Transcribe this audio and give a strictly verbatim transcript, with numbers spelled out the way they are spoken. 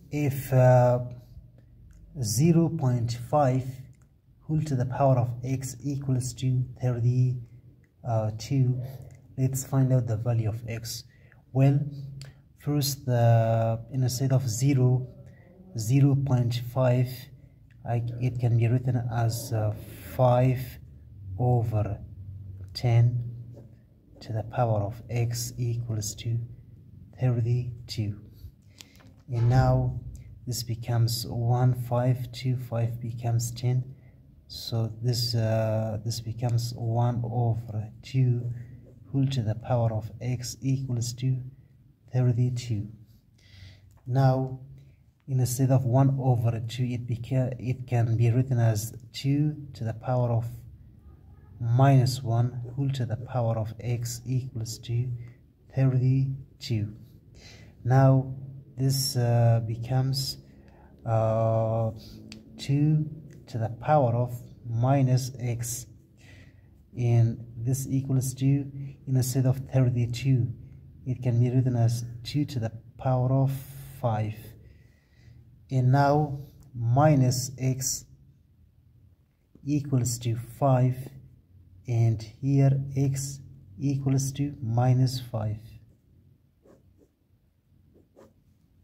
if uh, zero point five whole to the power of x equals to thirty-two, let's find out the value of x. Well, first, the instead of zero, zero point five, I, it can be written as uh, five over ten to the power of x equals to thirty-two. And now this becomes one, five, two, five becomes ten. So this uh, this becomes one over two whole to the power of x equals to thirty-two. Now, instead of one over two, it beca it can be written as two to the power of minus one whole to the power of x equals to thirty-two. Now this uh, becomes uh, two to the power of minus x, and this equals to, instead of thirty-two, it can be written as two to the power of five. And now minus x equals to five, and here x equals to minus five.